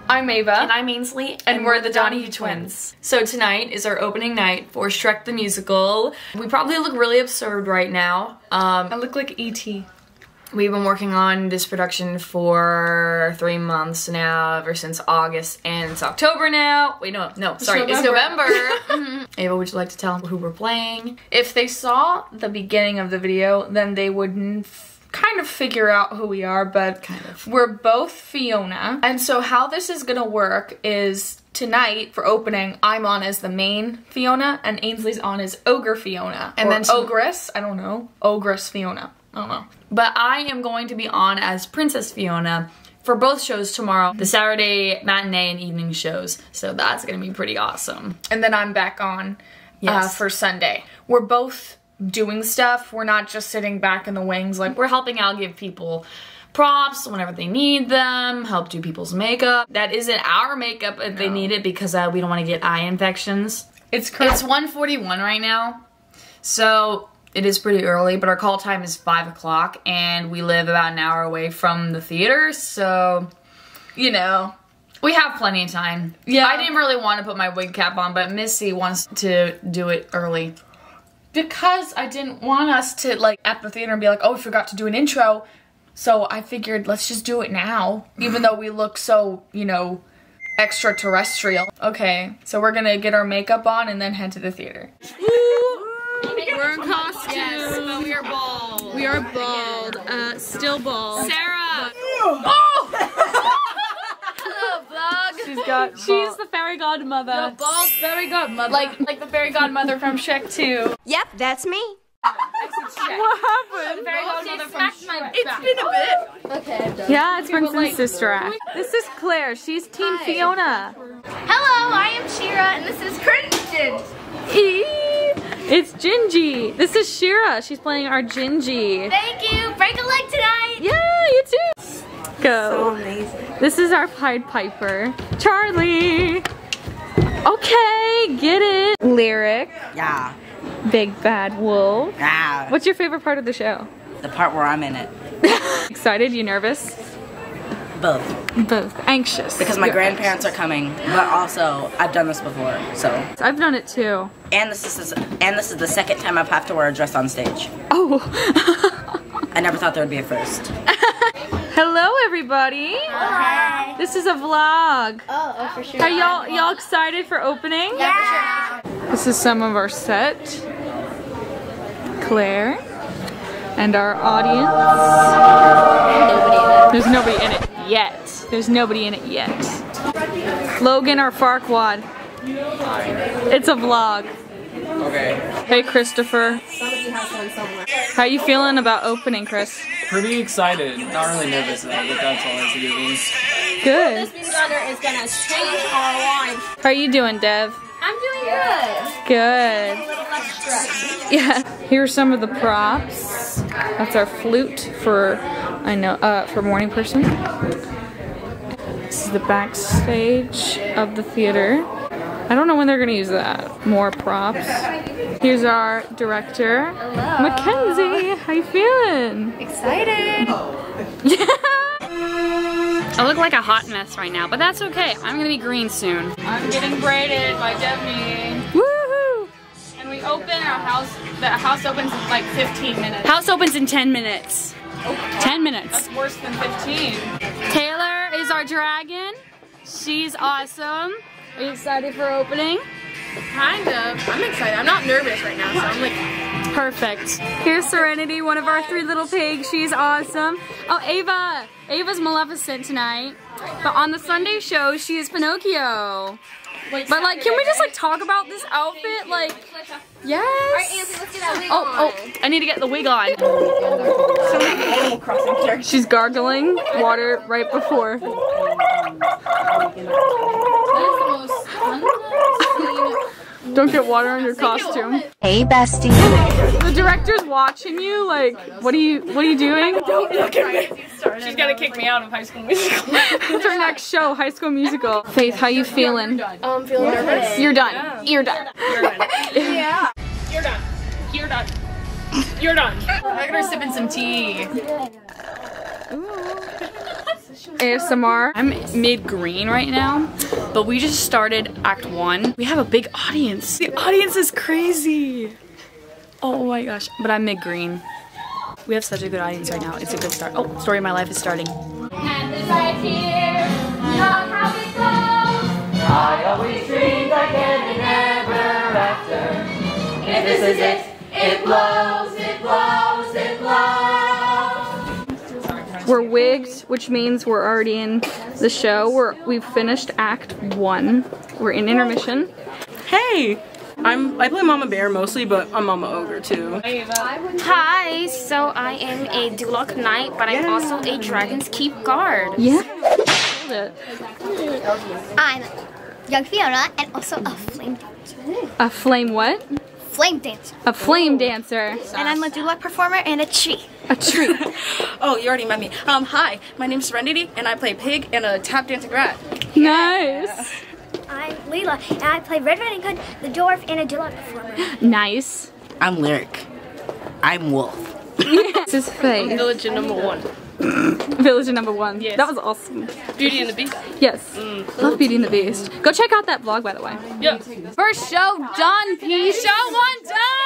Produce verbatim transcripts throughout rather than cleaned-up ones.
I'm Ava. And I'm Ainsley. And, And we're, we're the the Donahue Donahue twins. So tonight is our opening night for Shrek the Musical. We probably look really absurd right now. Um, I look like E T We've been working on this production for three months now, ever since August, and it's October now. Wait, no, no, sorry, it's November. mm-hmm. Ava, would you like to tell them who we're playing? If they saw the beginning of the video, then they would kind of figure out who we are, but Kind of. we're both Fiona. And so how this is gonna work is tonight, for opening, I'm on as the main Fiona, and Ainsley's on as Ogre Fiona. And or then some- Ogress, I don't know, Ogress Fiona. I don't know. But I am going to be on as Princess Fiona for both shows tomorrow, the Saturday matinee and evening shows. So that's gonna be pretty awesome. And then I'm back on Yes. uh, for Sunday. We're both doing stuff. We're not just sitting back in the wings. Like, We're helping out, give people props whenever they need them, help do people's makeup. That isn't our makeup if they need it, because uh, we don't want to get eye infections. it's crazy. It's one forty-one right now, so it is pretty early, but our call time is five o'clock, and we live about an hour away from the theater, so, you know, we have plenty of time. Yeah. I didn't really want to put my wig cap on, but Missy wants to do it early. Because I didn't want us to, like, at the theater and be like, oh, we forgot to do an intro. So I figured, let's just do it now. Even though we look so, you know, extraterrestrial. Okay, so we're gonna get our makeup on and then head to the theater. We're in costume. Yes, but we are bald. We are bald. Uh, still bald. Sarah! Oh! Hello, vlog! She's got She's the fairy godmother. bald fairy godmother. like like the fairy godmother from Shrek two. Yep, that's me. What happened? Fairy godmother from Shrek. It's been a bit. Yeah, it's Prince's sister act. This is Claire. She's Team Fiona. Hello, I am Shira, and this is Kristen. Eee. It's Gingy. This is Shira. She's playing our Gingy. Thank you. Break a leg tonight. Yeah, you too. Go. So amazing. This is our Pied Piper, Charlie. Okay, get it. Lyric. Yeah, Big Bad Wolf. yeah. What's your favorite part of the show? The part where I'm in it. Excited? You nervous? Both. Both. Anxious. Because my Good. grandparents are coming, but also I've done this before, so. I've done it too. And this is and this is the second time I've have to wear a dress on stage. Oh. I never thought there would be a first. Hello, everybody. Hi. This is a vlog. Oh, oh, for sure. Are y'all y'all excited for opening? Yeah. This is some of our set. Claire and our audience. There's nobody in it yet. There's nobody in it yet. Logan, our Farquad. It's a vlog. Okay. Hey, Christopher. How you feeling about opening, Chris? Pretty excited. Not really nervous about it, but that's always a good thing. Good. This gunner is gonna change our life. How you doing, Dev? I'm doing good. Good. A little less stressed. Yeah. Here's some of the props. That's our flute for, I know, uh, for morning person. This is the backstage of the theater. I don't know when they're gonna use that. More props. Here's our director, Hello. Mackenzie. How you feeling? Excited. Yeah. I look like a hot mess right now, but that's okay. I'm gonna be green soon. I'm getting braided by Devney. Woohoo! And we open our house, the house opens in like fifteen minutes. House opens in ten minutes. ten minutes. That's worse than fifteen. Taylor is our dragon. She's awesome. Are you excited for opening? Kind of. I'm excited. I'm not nervous right now, so I'm like, Perfect. Here's Serenity, one of our three little pigs. She's awesome. Oh, Ava. Ava's Maleficent tonight. But on the Sunday show, she is Pinocchio. But like, can we just like talk about this outfit? Like, yes. Alright, Anthony, let's get that wig Oh, on. oh, I need to get the wig on. She's gargling water right before. Don't get water on your costume. Hey, bestie. The director's watching you. Like, what are you? What are you doing? don't look at me. She's gonna kick me out of High School Musical. It's our next show, High School Musical. Faith, how you feeling? I'm feeling nervous. You're done. You're done. You're done. Yeah. You're done. You're done. You're done. I'm gonna sip in some tea. A S M R. I'm mid-green right now, but we just started Act One. We have a big audience. The audience is crazy. Oh my gosh, but I'm mid-green. We have such a good audience right now. It's a good start. Oh, Story of My Life is starting. And this right here, not how it goes. I always dreamed again and ever after. If this is it, it blows, it blows, it blows. We're wigged, which means we're already in the show. We're, we've finished Act One. We're in intermission. Hey! I'm, I play Mama Bear mostly, but I'm Mama Ogre too. Hi, so I am a Duloc Knight, but I'm also a Dragon's Keep guard. Yeah. I'm young Fiona and also a flame dancer. A flame what? Flame dancer. A flame dancer. And I'm a Duloc performer and a tree. A tree. Oh, you already met me. Um, hi, my name's Serenity, and I play Pig and a tap dancing rat. Nice. I'm Leela and I play Red Riding Hood, the dwarf, and a Duloc performer. Nice. I'm Lyric. I'm Wolf. This is Faye. Village number one. Village number one. Yes. That was awesome. Beauty and the Beast. Yes. Mm. Love Beauty and the Beast. Go check out that vlog, by the way. Yeah. First show done, P. Show one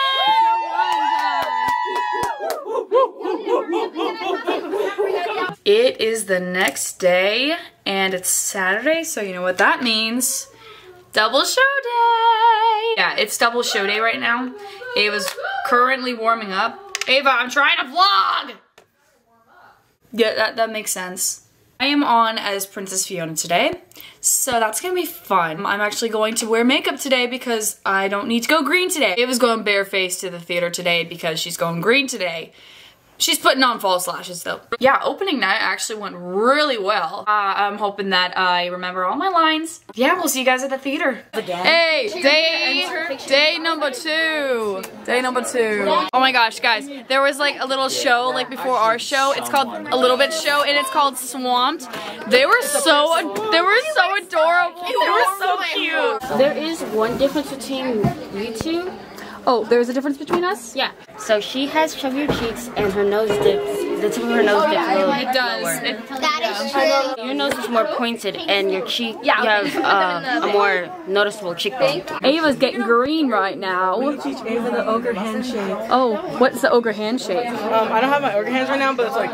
done! It is the next day, and it's Saturday, so you know what that means. Double show day! Yeah, it's double show day right now. Ava's currently warming up. Ava, I'm trying to vlog! Yeah, that, that makes sense. I am on as Princess Fiona today, so that's gonna be fun. I'm actually going to wear makeup today because I don't need to go green today. Ava's going barefaced to the theater today because she's going green today. She's putting on false lashes though. Yeah, opening night actually went really well. Uh, I'm hoping that I remember all my lines. Yeah, we'll see you guys at the theater. Again. Hey, day, day number two. Day number two. Oh my gosh, guys. There was like a little show like before our show. It's called A Little Bit Show and it's called Swamped. They were so, they were so adorable. They were so cute. There is one difference between you two. Oh, there's a difference between us? Yeah. So she has chubbier cheeks and her nose dips. The tip of her nose dips a little bit It does. lower. It, That is true. Your nose is more pointed and your cheek, you have uh, a more noticeable cheekbone. Ava's getting green right now. Teach Ava the ogre handshake. Oh, what's the ogre handshake? Um, I don't have my ogre hands right now, but it's like.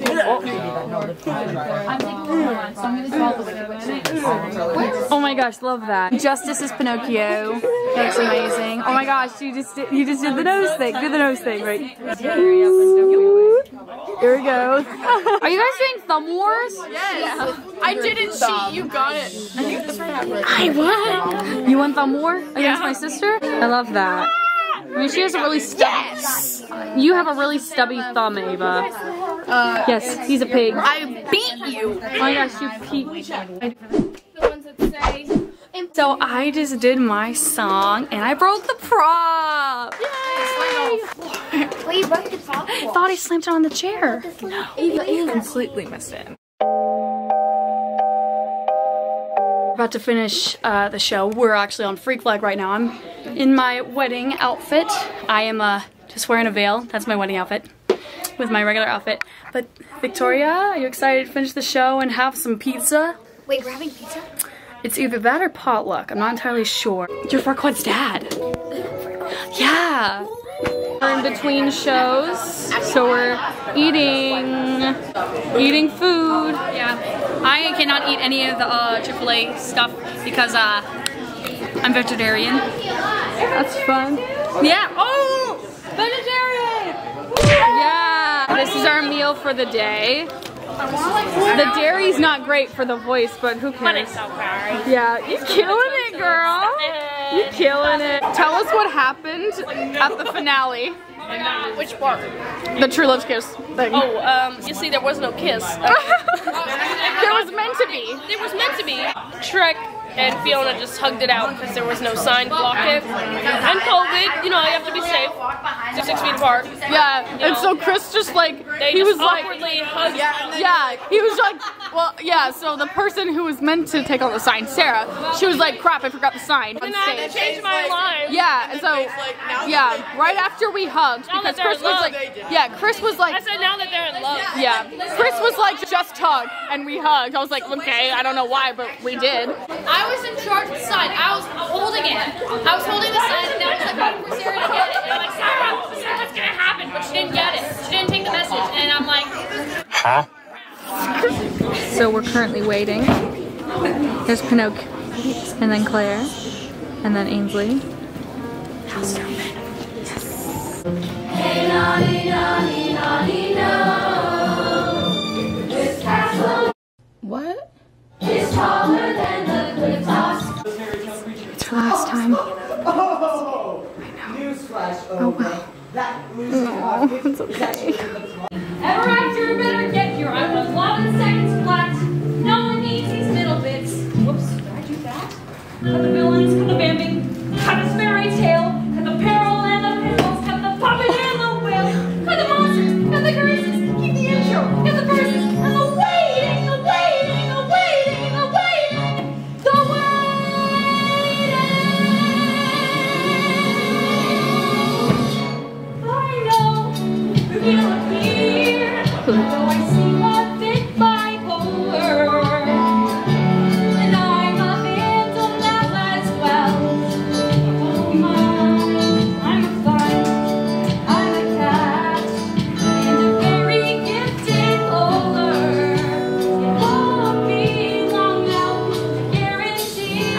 Oh my gosh, love that. Justice is Pinocchio. That's amazing. Oh my gosh, you just did, you just did the nose thing. Do the nose thing, right? Here we go. Are you guys doing thumb wars? Yes. Yeah. I didn't cheat. You got it. I won. You won thumb war against yeah. my sister? I love that. I mean, she has a really stubby. Yes. You have a really stubby thumb, Ava. Uh, yes, he's a pig. I beat you. Oh my gosh, you beat. So I just did my song and I broke the prop. Yay! Well, you broke the prop. I thought I slammed it on the chair. No, Ava completely missed it. About to finish uh, the show. We're actually on Freak Flag right now. I'm in my wedding outfit. I am uh, just wearing a veil. That's my wedding outfit with my regular outfit. But Victoria, are you excited to finish the show and have some pizza? Wait, we're having pizza? It's either that or potluck. I'm not entirely sure. You're Farquaad's dad. Yeah. We're in between shows, so we're eating, eating food. Yeah. I cannot eat any of the uh, Triple A stuff because uh, I'm vegetarian. That's fun. Yeah. Oh, vegetarian. Yeah. This is our meal for the day. The dairy's not great for the voice, but who cares? But it's so great. Yeah, you're killing it, girl. You're killing it. Tell us what happened at the finale. Which part? The True Love's Kiss thing. Oh, um, you see, there was no kiss. There was meant to be. There was meant to be. Shrek and Fiona just hugged it out because there was no sign to block it. And COVID, you know, you have to be safe. six feet apart. Yeah, and so Chris just like, They he just was like, awkwardly hugged. yeah, he was like, well, yeah, so the person who was meant to take on the sign, Sarah, she was like, crap, I forgot the sign on And I stage. changed my life. Yeah, and so, yeah, right after we hugged, Now that because they're Chris in was love. like, yeah, Chris was like, I said now that they're in love. yeah, Chris was like, just hug, and we hugged. I was like, okay, I don't know why, but we did. I was in charge of the sign. I was holding it. I was holding the sign, and I was like waiting for Sarah to get it. And I'm like, Sarah, Sarah, what's gonna happen? But she didn't get it. She didn't take the message. And I'm like, Huh? So we're currently waiting. There's Pinocchio, and then Claire, and then Ainsley. Hey, naughty, naughty, naughty, no. This castle. What? Is taller than the cliff tops. It's her last time. Oh! Newsflash, oh well. That No, it's okay. ever after better get here. I was eleven seconds flat. No one needs these middle bits. Whoops, did I do that? Cut the villains, cut the bambing, cut his fairy tale, cut the peril and the pistols, cut the puppet and the whale, cut the monsters, cut the curses, keep the intro, cut the verses, and the waiting, the waiting, the waiting, the waiting, the waiting. I know you feel appear, though I seem a bit bipolar, and I'm a bit on that as well. Oh my, I'm a fun, I'm a cat, and a very gifted bowler. It won't be long now, I guarantee.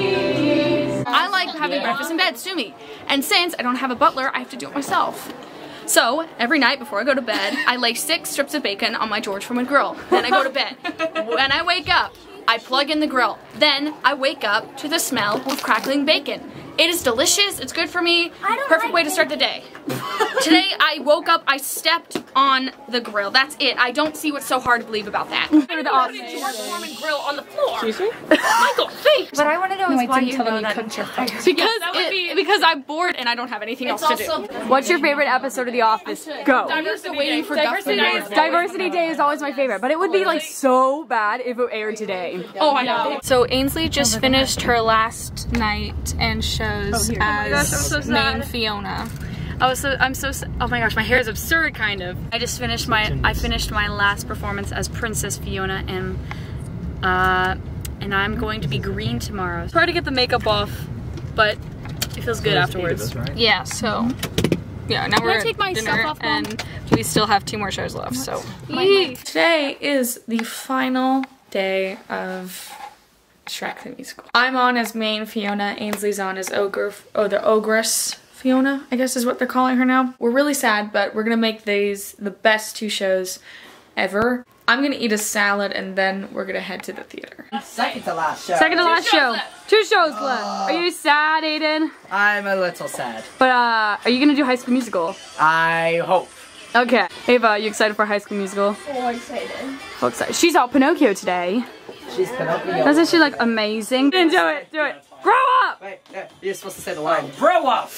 I like having breakfast in bed, sue me. And since I don't have a butler, I have to do it myself. So, every night before I go to bed, I lay six strips of bacon on my George Foreman grill. Then I go to bed. When I wake up, I plug in the grill. Then I wake up to the smell of crackling bacon. It is delicious, it's good for me, perfect way to start the day. Today I woke up, I stepped on the grill. That's it. I don't see what's so hard to believe about that. George Foreman grill on the floor. Excuse me? Michael, thanks. But I want to know No, is I why didn't you tell them know you that. cooked your fire. Because, that would it- be- because I'm bored and I don't have anything else to do. What's your favorite episode of The Office? Go. Diversity waiting Day. for Diversity Guthrie. Day. Diversity Day is always my favorite, but it would be like so bad if it aired today. Oh, I know. So Ainsley just finished her last night and shows as main Fiona. I was so I'm so oh my gosh, my hair is absurd kind of. I just finished my I finished my last performance as Princess Fiona, and uh and I'm going to be green tomorrow. It's hard to get the makeup off, but it feels good afterwards. Yeah, so yeah, now we're I take at my dinner stuff off, Mom? and we still have two more shows left. So today is the final day of Shrek the Musical. I'm on as main Fiona, Ainsley's on as ogre, oh the ogress Fiona, I guess is what they're calling her now. We're really sad, but we're gonna make these the best two shows ever. I'm gonna eat a salad and then we're gonna head to the theater. Second to last show. Second to last show. Two shows left. Are you sad, Aiden? I'm a little sad. But uh, are you gonna do High School Musical? I hope. Okay. Ava, you excited for High School Musical? So excited. So excited. She saw Pinocchio today. She's Pinocchio. Doesn't she look amazing? Then do it. Do it. Grow up. Wait, no, you're supposed to say the line. Grow up.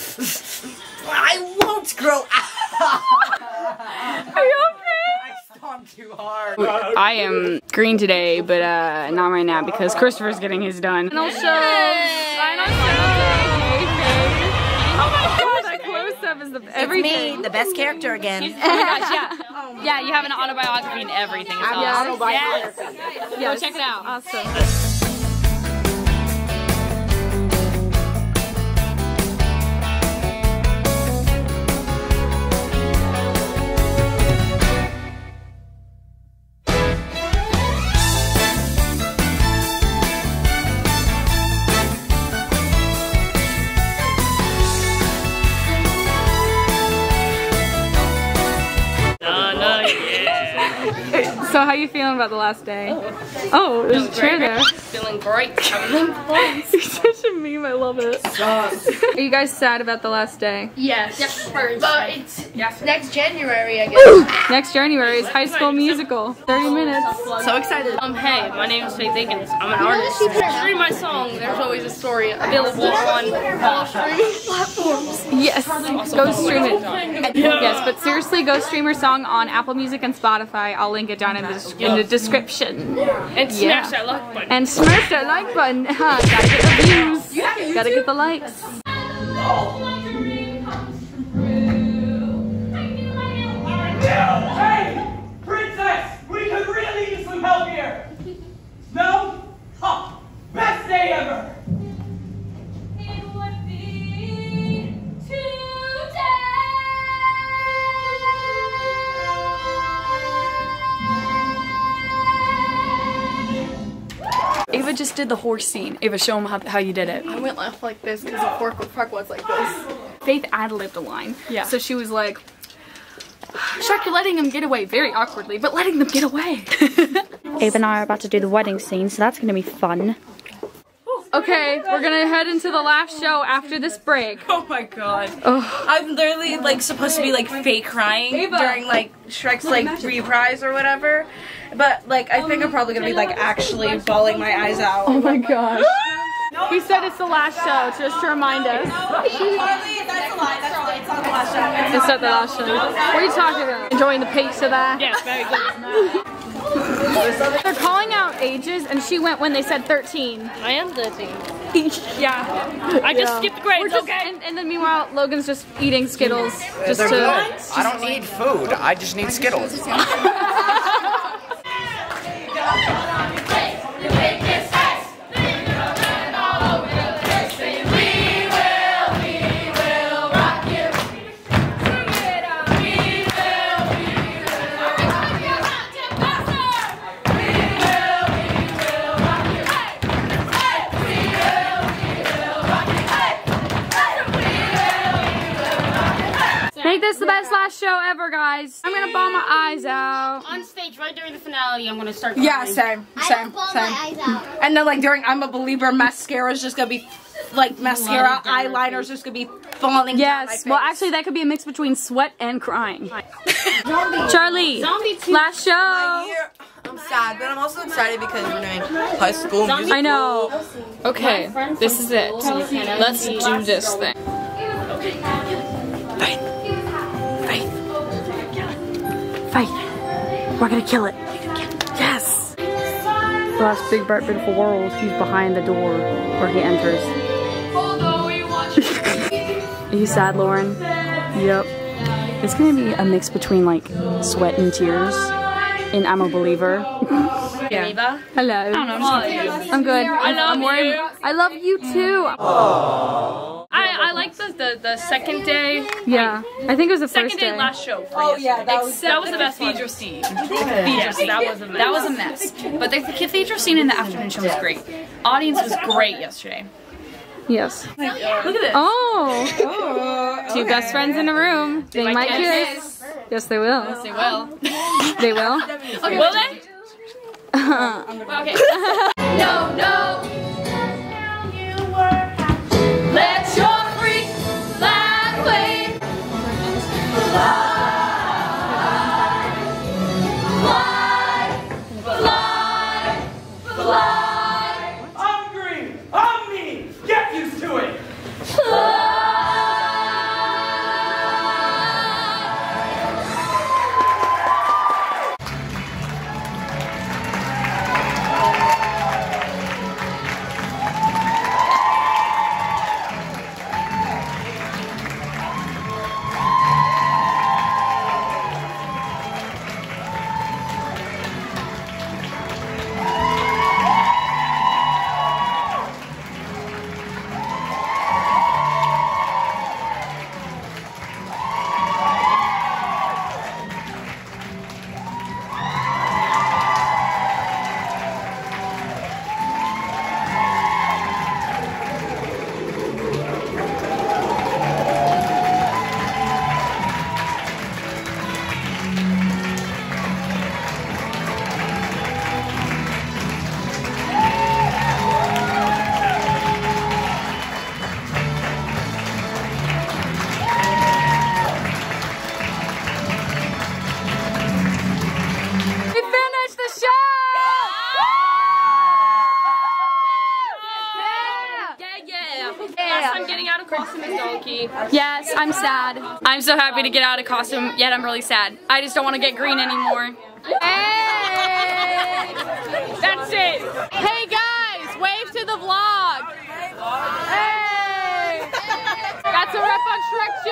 I won't grow up. Are you okay? I stomped too hard. I am green today, but uh, not right now because Christopher's getting his done. Final show. Final show. Oh my god, that close-up is the It's everything. me, the best character again. Oh my gosh, yeah. Yeah, you have an autobiography and everything. It's awesome. Autobiography. Go check it out. Awesome. So So how you feeling about the last day? Oh, there's a chair there. Feeling great. You're such a meme, I love it. Are you guys sad about the last day? Yes. Yes, But it's yes. next January, I guess. Next January is High School Musical. thirty minutes. So excited. Um, hey, my name is Faith Akins. I'm an artist. Stream my song, There's Always a Story, available on all streaming platforms. Yes, go stream it. Yes, but seriously, go stream your song on Apple Music and Spotify. I'll link it down in the, in the description. And smash Yeah. that like button. And smash that like button. Gotta get the views. Gotta get the likes. Hey! Princess! We could really use some help here! No? Huh! Best day ever! It would be Ava just did the horse scene. Ava, show them how, how you did it. I went left like this because the fork park was like this. Faith ad-libbed a line. Yeah. So she was like, Shrek, you're letting them get away very awkwardly, but letting them get away. Ava and I are about to do the wedding scene, so that's gonna be fun. Okay, we're gonna head into the last show after this break. Oh my god. Oh. I'm literally like supposed to be like fake crying Ava. during like Shrek's like reprise or whatever. But like I think I'm probably gonna be like actually bawling my eyes out. Oh my gosh. He said it's the last show, just to remind us. Charlie, that's a lie, that's a lie. It's not the last show. It's not the last show. What are you talking about? Enjoying the pace of that? Yes, very good. They're calling out ages, and she went when they said thirteen. I am thirteen. Yeah. I just Yeah. skipped grades, We're just, okay? And, and then meanwhile, Logan's just eating Skittles. Just They're to. good. I don't need food. I just need Skittles. Make this the best last show ever, guys. I'm gonna bawl my eyes out. On stage, right during the finale, I'm gonna start Yeah, crying. same, same, same. And then like during I'm a Believer, mascara's just gonna be like mascara, eyeliner's just gonna be falling down my Yes. face. Well, actually, that could be a mix between sweat and crying. Charlie, last show. I'm sad, but I'm also excited because we're doing High School Musical. I know. Okay, this is it. Let's do this thing. Faith, we're gonna kill it. Yes! The last big, bright, beautiful world, he's behind the door where he enters. Are you sad, Lauren? Yep. It's gonna be a mix between like sweat and tears in I'm a Believer. Yeah. Hello. I don't know. I'm, I'm good. I love I'm worried. you. I love you too. I, I like the, the, the second day. Yeah. I think it was the Second first day day. last show. For Oh yeah, that was that was the best cathedral one. scene. Yes, that was a mess. That was a mess. But the, the cathedral scene in the afternoon show was great. Audience was great yesterday. Yes. Look at this. Oh. Oh, Two okay. best friends in a room. They, might might kiss. kiss. Yes, they will. Yes, they will. They will. Okay, will they? Okay. No, no. Let your freak fly away. Fly, fly, fly, I'm green! I'm me! Get used to it! fly. costume is donkey. Yes, I'm sad. I'm so happy to get out of costume, yet I'm really sad. I just don't want to get green anymore. Hey! That's it. Hey guys, wave to the vlog. Hey! That's a rep on Shrek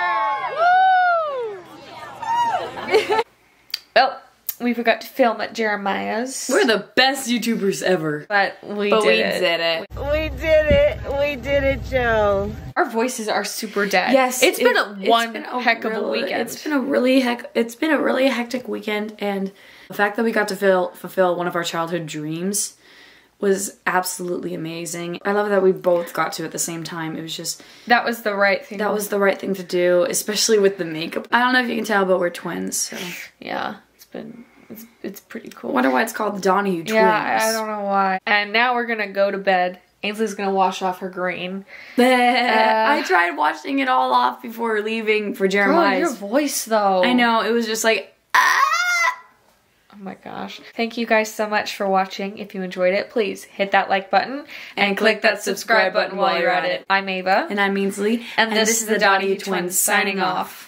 Junior Woo! Well, we forgot to film at Jeremiah's. We're the best YouTubers ever. But we but did we it. did it. We did it. We did it, Joe. Our voices are super dead. Yes, it's been it- a one been a heck of a really- weekend. It's been a really heck. It's been a really hectic weekend, and the fact that we got to fill, fulfill one of our childhood dreams was absolutely amazing. I love that we both got to at the same time. It was just that was the right thing. that was the right thing to do, especially with the makeup. I don't know if you can tell, but we're twins. So yeah, it's been it's it's pretty cool. I wonder why it's called the Donahue twins. Yeah, I, I don't know why. And now we're gonna go to bed. Ainsley's gonna wash off her green. Uh, I tried washing it all off before leaving for Jeremiah's. Girl, your voice though. I know, it was just like, ah! Oh my gosh. Thank you guys so much for watching. If you enjoyed it, please hit that like button and, and click that subscribe button while you're at it. I'm Ava. And I'm Ainsley. And, and this, this is the Donahue twins signing off.